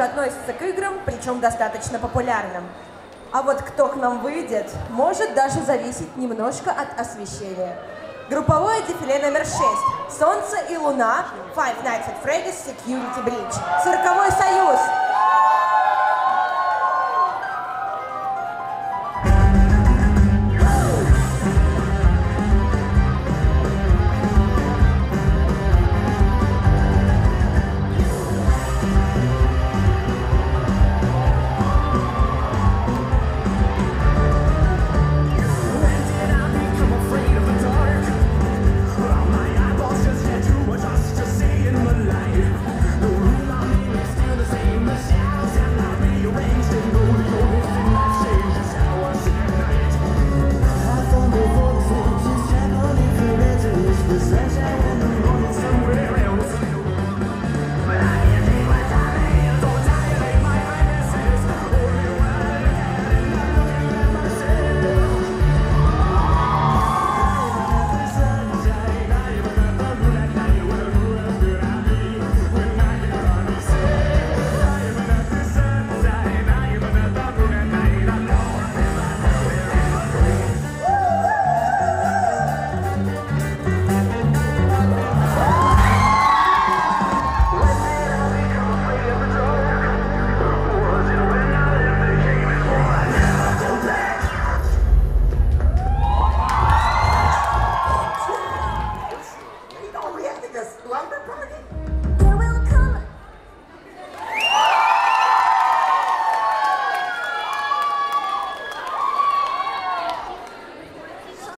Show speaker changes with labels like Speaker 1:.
Speaker 1: тоже относится к играм, причем достаточно популярным. А вот кто к нам выйдет, может даже зависеть немножко от освещения. Групповое дефиле номер 6. Солнце и луна. Five Nights at Freddy's Security Breach. Цирковой союз.